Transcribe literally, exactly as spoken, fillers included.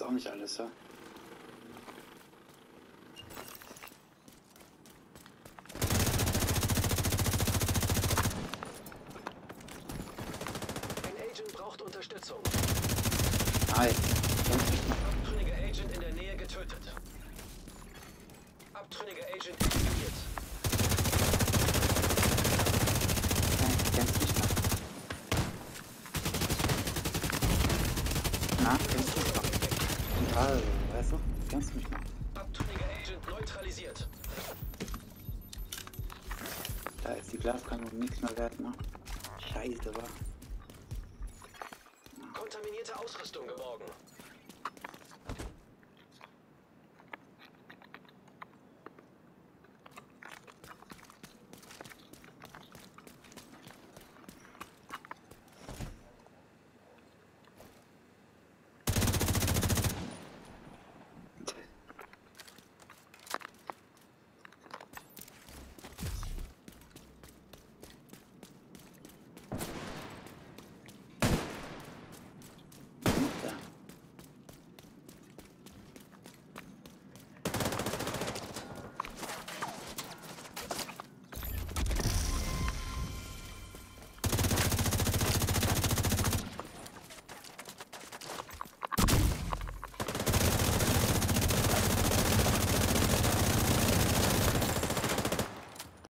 auch nicht alles, ja? Ein Agent braucht Unterstützung. Nein, kennst mich noch. Abtrünniger Agent in der Nähe getötet. Abtrünniger Agent eliminiert. Nein, kennst mich noch. Na, kennst mich noch. Und also, weißt du, kennst mich noch. Abtrünniger Agent neutralisiert. Da ist die Glaskanone nichts mehr wert, ne? Scheiße, wa? Kontaminierte Ausrüstung geborgen.